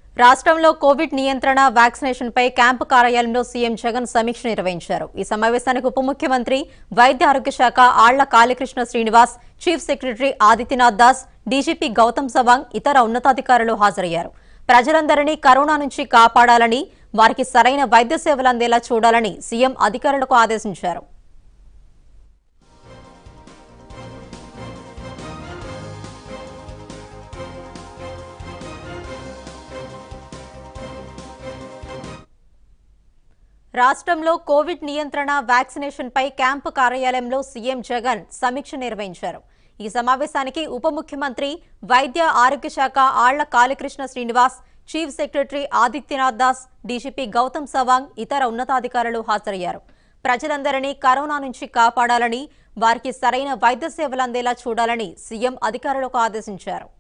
రాష్ట్రంలో కోవిడ్ నియంత్రణ వ్యాక్సినేషన్ పై క్యాంపు కార్యాలయంలో సీఎం జగన్ సమీక్ష నిర్వహించారు. ఈ సమావేశానికి ఉప ముఖ్యమంత్రి వైద్య ఆరోగ్య శాఖ Alla Kalikrishna Srinivas, chief secretary Adityanath Das, DGP Gautam Sawang ఇతర ఉన్నతాధికారులు హాజరయ్యారు. ప్రజలందరినీ కరోనా నుంచి కాపాడాలని, వారికి సరైన వైద్య సేవలు అందేలా చూడాలని సీఎం అధికారులకు ఆదేశించారు. రాష్ట్రంలో కోవిడ్ నియంత్రణ వ్యాక్సినేషన్ పై క్యాంపు కార్యాలయంలో సీఎం జగన్ సమీక్ష నిర్వహించారు. ఈ సమావేశానికి ఉప ముఖ్యమంత్రి వైద్య ఆరోగ్య శాఖ Alla Kalikrishna Srinivas, chief secretary Adityanath Das, DGP Gautam Sawang ఇతర ఉన్నతాధికారులు హాజరయ్యారు. ప్రజలందరినీ కరోనా నుంచి కాపాడాలని, వారికి సరైన వైద్య సేవలు అందేలా చూడాలని సీఎం అధికారులకు ఆదేశించారు.